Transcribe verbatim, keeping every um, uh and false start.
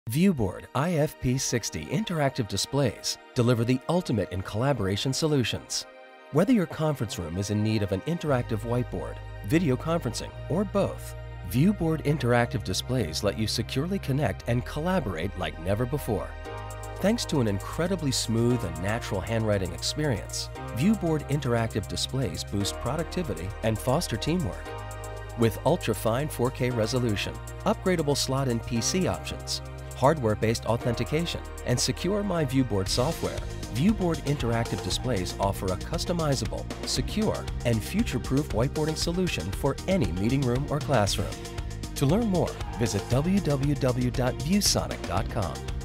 ViewBoard I F P sixty interactive displays deliver the ultimate in collaboration solutions. Whether your conference room is in need of an interactive whiteboard, video conferencing, or both, ViewBoard interactive displays let you securely connect and collaborate like never before. Thanks to an incredibly smooth and natural handwriting experience, ViewBoard interactive displays boost productivity and foster teamwork. With ultra-fine four K resolution, upgradable slot-in P C options, hardware-based authentication, and secure My ViewBoard software, ViewBoard interactive displays offer a customizable, secure, and future-proof whiteboarding solution for any meeting room or classroom. To learn more, visit w w w dot view sonic dot com.